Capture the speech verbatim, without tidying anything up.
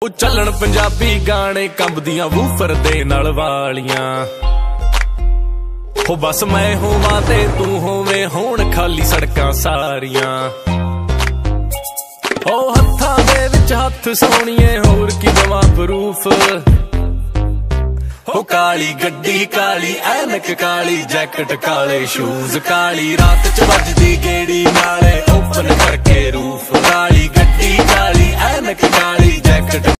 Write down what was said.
ਉਹ ਚੱਲਣ ਪੰਜਾਬੀ ਗਾਣੇ ਕੰਬਦੀਆਂ ਵੂਫਰ ਦੇ ਨਾਲ ਵਾਲੀਆਂ। ਹੋ ਬਸ ਮੈਂ ਹੋਵਾਂ ਤੇ ਤੂੰ ਹੋਵੇਂ, ਹੋਣ ਖਾਲੀ ਸੜਕਾਂ ਸਾਰੀਆਂ। ਉਹ ਹੱਥਾਂ ਦੇ ਵਿੱਚ ਹੱਥ ਸੋਹਣੀਏ, ਹੋਰ ਕੀ ਦਵਾਂ ਪ੍ਰੂਫ। ਹੋ ਕਾਲੀ ਗੱਡੀ ਕਾਲੀ ਐਨਕ ਕਾਲੀ ਜੈਕਟ ਕਾਲੇ ਸ਼ੂਜ਼, ਕਾਲੀ ਰਾਤ ਚ ਵੱਜਦੀ ਗੇੜੀ ਨਾਲੇ ਓਪਨ ਕਰਕੇ ਰੂਫ। ਕਾਲੀ ਗੱਡੀ ਕਾਲੀ